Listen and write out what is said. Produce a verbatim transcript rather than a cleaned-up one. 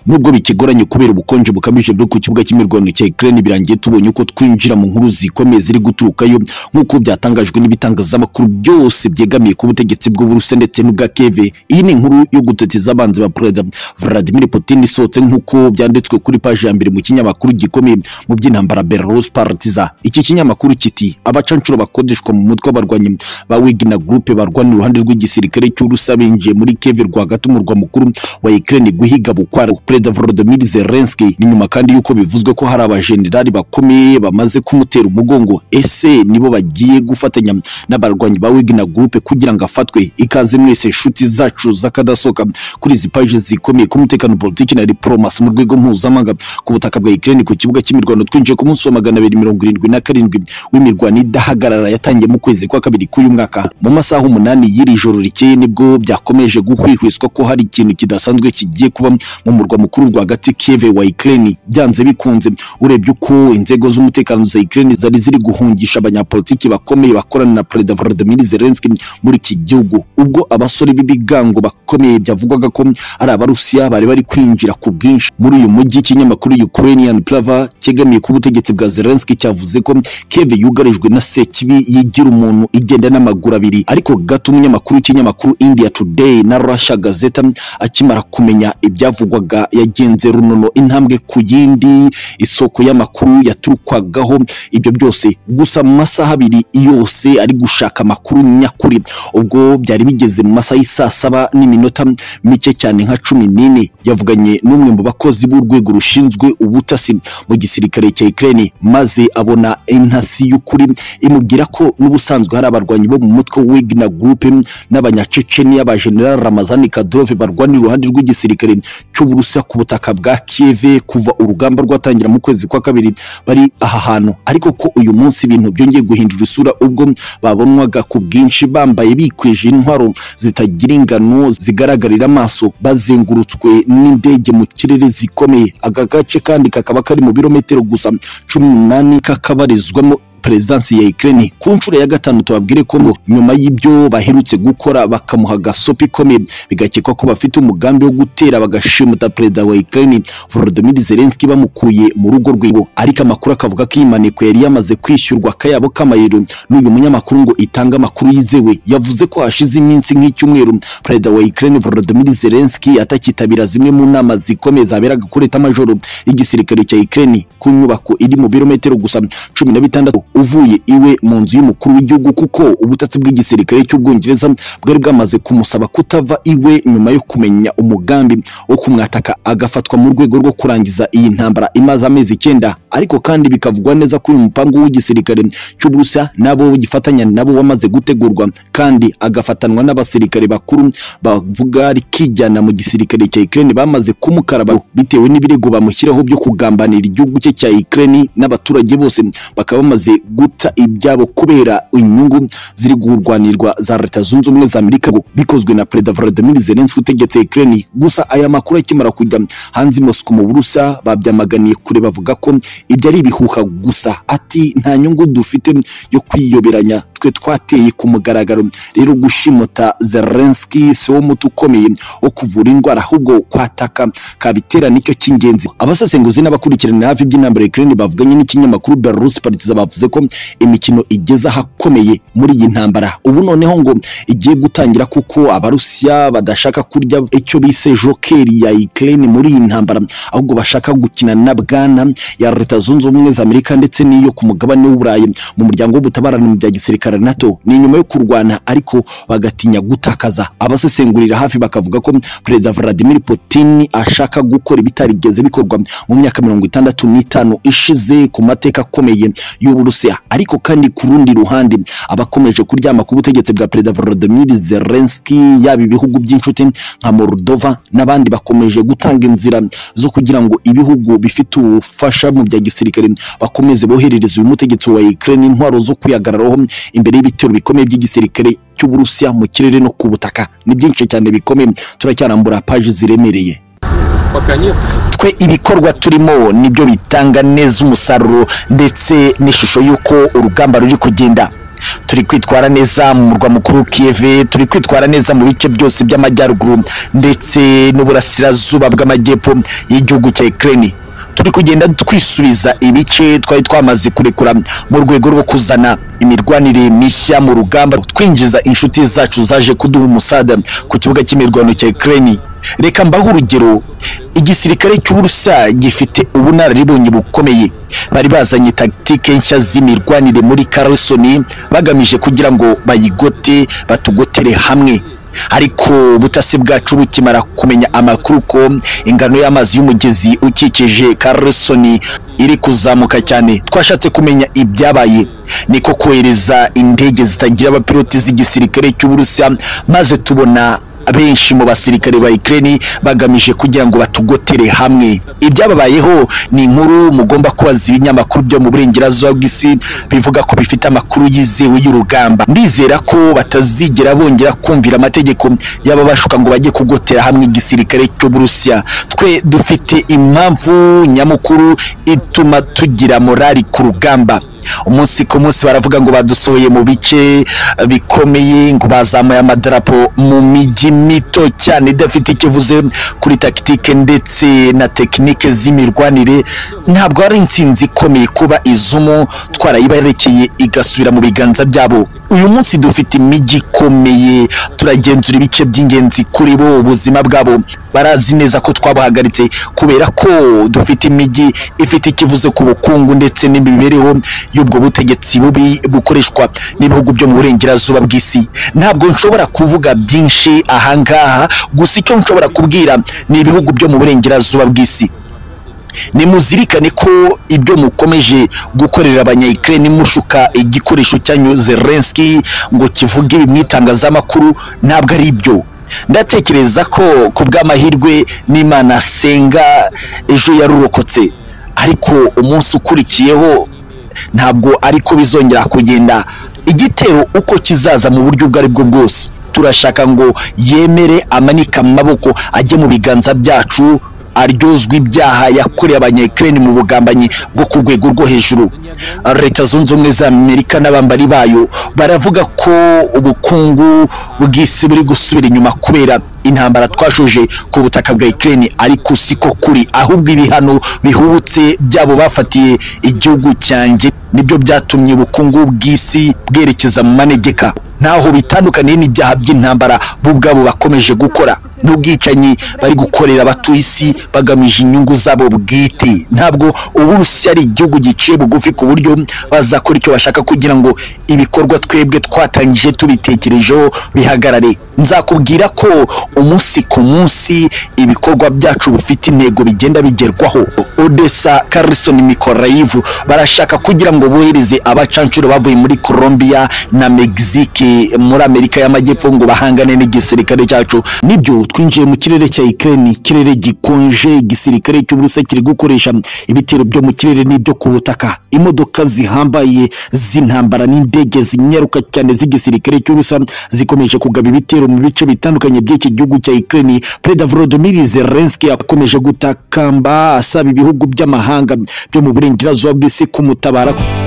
nubwo bikigoranye kubera ubukonje bukabije bwo ku kibuga cy'imirwano cya Ukraine birangiye tubonye uko twinjira mu nkuru zikomeye ziri guturukayo nk'uko byatangajwe n'ibitangazamakuru byose byegamiye ku butegetsi bw'Uburusiya ndetse n'ubwa Kiev. Iyi ni inkuru yo gutetiza abanzi ba President Vladimir Putin isotse nk'uko byanditswe kuri page ya mbere mu kinyamakuru gikomeye mu by'intambara Belarus Partiza. Iki kinyamakuru kiti abacancuro bakodeshwa mu mutwe w'abarwanyi ba Wagner Group barwanira uruhande rw'igisirikare cy'Uburusiya binjiye muri Kiev rwagati umurwa mukuru wa Ukraine guhiga bukwara President Volodymyr Zelensky. Ni nyuma kandi yuko bivuzwe ko hari abajenerali bakomeye bamaze kumutera umugongo. Ese nibo bagiye gufatanya n'abarwanyi ba Wagner Group kugira ngo afatwe? Ikaze mwese inshuti zacu zakadasoka kuri izi page zikomeye ku mutekano politiki na diplomasi mu rwego mpuzamahanga ku butaka bwa Ukraine ku kibuga cy'imirwano. Twinjiye ku munsi wa magana abiri mirongo irindwi na karindwi w'imirwano idahagarara yatangiye mu kwezi kwa kabiri k'uyu mwaka. Mu masaha umunani y'iri joro rikeye nibwo byakomeje guhwihwiswa ko hari ikintu kidasanzwe kigiye kuba mu murwa mukuru rwagati Kiev wa Ukraine. Byanze bikunze urebye uko inzego z'umutekano za Ukraine zari ziri guhungisha abanyapolitiki bakomeye bakorana na President Volodymyr Zelensky muri iki gihugu, ubwo abasore b'ibigango bakomeye byavugwaga ko ari abarusiya bari bari kwinjira ku bwinshi muri uyu mujyi. Ikinyamakuru Ukrainian Pravda cyegamiye ku butegetsi bwa Zelensky cyavuze ko Kiev yugarijwe na sekibi yigira umuntu igenda n'amaguru abiri. Ariko gato umunyamakuru w'ikinyamakuru India Today na Russia Gazeta akimara kumenya ibyavugwaga yagenze runono intambwe ku yindi isoko y'amakuru yaturukwagaho ibyo byose. Gusa mu masaha abiri yose ari gushaka amakuru nyakuri, ubwo byari bigeze mu masaha y'isa saba n'iminota mike cyane nka cumi n'ine yavuganye n'umwe mu bakozi b'urwego rushinzwe ubutasi mu gisirikare cya Ukraine, maze abona intasi y'ukuri imubwira ko n'ubusanzwe hari abarwanyi bo mu mutwe Wagner Group n'abanyaceceni y'abajenerali Ramazan Kadyrov barwanira uruhande rw'igisirikare cy'Uburusiya ku butaka bwa Kiev kuva urugamba rwatangira mu kwezi kwa kabiri bari aha hantu. Ariko ko uyu munsi ibintu byongeye guhindura isura ubwo babonwaga ku bwinshi bambaye bikwije intwaro zitagira ingano zigaragarira amaso bazengurutswe n'indege mu kirere zikomeye. Aka gace kandi kakaba kari mu birometero gusa cumi n'umunani kakabarizwamo Presidence ya Ukraine. Ku nshuro ya gatanu tubabwire ko ngo nyuma y'ibyo baherutse gukora bakamuha gasopi komeye bigakekwa ko bafite umugambi wo gutera bagashimuta President wa Ukraine Volodymyr Zelensky bamukuye mu rugo rw'iwe. Ariko amakuru akavuga ko imaneko yari yamaze kwishyurwa kayabo kamayero n'uyu munyamakuru ngo itanga amakuru yizewe. Yavuze ko hashize iminsi nk'icyumweru President wa Ukraine Volodymyr Zelensky atakitabira zimwe mu nama zikomeye zaberaga kuri eta majoro y'igisirikare cya Ukraine ku nyubako iri mu birometero gusa cumi na bitandatu uvuye iwe mu nzu y'umukuru w'igihugu, kuko ubutatsi bw'igisirikare cy'Ubwongereza bwari bwamaze kumusaba kutava iwe nyuma yo kumenya umugambi wo kumwataka agafatwa mu rwego rwo kurangiza iyi ntambara imaze amezi icyenda. Ariko kandi bikavugwa neza ko uyu mupango w'igisirikare cy'Uburusiya nabo gifatanya nabo wamaze gutegurwa kandi agafatanwa n'abasirikare bakuru bavuga rikijyana mu gisirikare cya Ukraine bamaze kumukaraba bitewe n'ibirego bamushyiraho byo kugambanira igihugu cye cya Ukraine, n'abaturage bose bakaba bamaze guta ibyabo kubera inyungu ziri guhurwanirwa za Leta Zunze Ubumwe za Amerika bikozwe na President Volodymyr Zelensky utegetse Ukraine. Gusa aya makuru akimara kujya hanze Moscow mu Burusiya babyamaganiye kure bavuga ko ibyo ari ibihuha gusa, ati nta nyungu dufite yo kwiyoberanya, twe twateye ku mugaragaro rero gushimuta Zelensky so mutu ukomeye wo kuvura indwara ahubwo kwataka kabitera nicyo cy'ingenzi. Abasesenguzi n'abakurikirana hafi by'intambara Ukraine bavuganye n'ikinyamakuru Belarus Partiza bavuze ko imikino igeze ahakomeye muri iyi ntambara ubu noneho ngo igiye gutangira, kuko abarusiya badashaka kurya icyo bise jokeri ya Ukraine muri iyi ntambara, ahubwo bashaka gukina na bwana ya Leta Zunze Ubumwe za Amerika ndetse n'iyo ku mugabane w'Uburayi mu muryango w'ubutabarane mu bya gisirikare NATO. Ni nyuma yo kurwana ariko bagatinya gutakaza. Abasesengurira hafi bakavuga ko President Vladimir Putin ashaka gukora ibitarigeze bikorwa mu myaka mirongo itandatu n'itanu ishize ku mateka akomeye y'Uburusiya. Ariko kandi ku rundi ruhande abakomeje kuryama ku butegetsi bwa President Volodymyr Zelensky yaba ibihugu by'inshuti nka Moldova n'abandi bakomeje gutanga inzira zo kugira ngo ibihugu bifite ubufasha mu bya gisirikare bakomeze boherereza uyu mutegetsi wa Ukraine intwaro zo kuyagararaho imbere y'ibitero bikomeye by'igisirikare cy'Uburusiya mu kirere no ku butaka. Ni byinshi cyane bikomeye turacyanambura page ziremereye. Twe ibikorwa turimo nibyo bitanga neza umusaruro ndetse n'ishusho yuko urugamba ruri kugenda. turi kwitwara neza mu murwa mukuru Kiev, turi kwitwara neza mu bice byose by'amajyaruguru ndetse n'uburasirazuba bw'amajyepfo y'igihugu cya Ukraine. Turi kugenda twisubiza ibice twari twamaze kurekura mu rwego rwo kuzana imirwanire mishya mu rugamba, twinjiza inshuti zacu zaje kuduha umusada ku kibuga cy'imirwano cya Ukraine. Reka mbaho urugero, igisirikare cy'Uburusiya gifite ubunararibonye bukomeye. Bari bazanye tactique nshya z'imirwanire muri Kherson bagamije kugira ngo bayigote batugotere hamwe. Ariko ubutasi bwacu bukimara kumenya amakuru ko ingano y'amazi y'umugezi ukikije Kherson iri kuzamuka cyane, twashatse kumenya ibyabaye, niko kohereza indege zitagira abapiloti z'igisirikare cy'Uburusiya, maze tubona benshi mu basirikare ba Ukraine bagamije kugira ngo batugotere hamwe. Ibyababayeho ni inkuru mugomba kubaza ibinyamakuru byo mu burengerazuba bw'isi bivuga ko bifite amakuru yizewe y'urugamba. Ndizera ko batazigera bongera kumvira amategeko y'ababashuka ngo bajye kugotera hamwe igisirikare cy'Uburusiya. Twe dufite impamvu nyamukuru ituma tugira morali ku rugamba. Umunsi ku munsi baravuga ngo badusohoye mu bice bikomeye, ngo bazamuye amadarapo mu miji mito cyane idafite ikivuze kuri tactique ndetse na technique z'imirwanire. Ntabwo ari intsinzi ikomeye kuba izumo twarayibarekeye igasubira mu biganza byabo. Uyu munsi dufite imijyi ikomeye, turagenzura ibice by'ingenzi kuri bo, ubuzima bwabo barazi neza ko twabahagaritse kubera ko dufite imijyi ifite ikivuze ku bukungu ndetse n'imibereho y'ubwo butegetsi bubi bukoreshwa n'ibihugu byo mu burengerazuba bw'isi. Ntabwo nshobora kuvuga byinshi ahangaha, gusa icyo nshobora kubwira ni ibihugu byo mu burengerazuba bw'isi. Nimuzirikane ko ibyo mukomeje gukorera abanya-Ukraine mushuka igikoresho cyanyu Zelensky ngo kivuge ibi mwitangazamakuru ntabwo ari ibyo. Ndatekereza ko kubw'amahirwe n'Imana senga ejo yarurokotse, ariko umunsi ukurikiyeho ntabwo ariko bizongera kugenda. Igitero uko kizaza mu buryo bwari bwo bwose, turashaka ngo yemere amanika amaboko ajye mu biganza byacu, aryozwe ibyaha yakoreye abanya-Ukraine mu bugambanyi bwo ku rwego rwo hejuru. Leta Zunze Ubumwe za Amerika n'abambari bayo baravuga ko ubukungu bw'isi buri gusubira inyuma kubera intambara twashoje ku butaka bwa Ukraine, ariko siko kuri, ahubwo ibihano bihubutse byabo bafatiye igihugu cyanjye nibyo byatumye ubukungu bw'isi bwerekeza mu manegeka. Naho bitandukaniye n'ibyaha by'intambara bo bwabo bakomeje gukora n'ubwicanyi bari gukorera abatuye isi bagamije inyungu zabo bwite. Ntabwo Uburusiya ari igihugu giciye bugufi ku buryo bazakora icyo bashaka kugira ngo ibikorwa twebwe twatangije tubitekerejeho bihagarare. Nzakubwira ko umunsi ku munsi ibikorwa byacu bifite intego bigenda bigerwaho. Odessa, Kherson, Mykolaiv barashaka kugira ngo bohereze abacancuro bavuye muri Colombia na Mexique muri Amerika y'Amajyepfo ngo bahangane n'igisirikare cyacu. Nibyo twinjiye mu kirere cya Ukraine, kirere gikonje. Igisirikare cy'Uburusiya kiri gukoresha ibitero byo mu kirere n'ibyo ku butaka, imodoka zihambaye z'intambara n'indege zinyaruka cyane z'igisirikare cy'Uburusiya zikomeje kugaba ibitero mu bice bitandukanye by'iki gihugu cya Ukraine. Perezida Volodymyr Zelensky yakomeje gutakamba asaba ibihugu by'amahanga byo mu burengerazuba bw'isi kumutabara.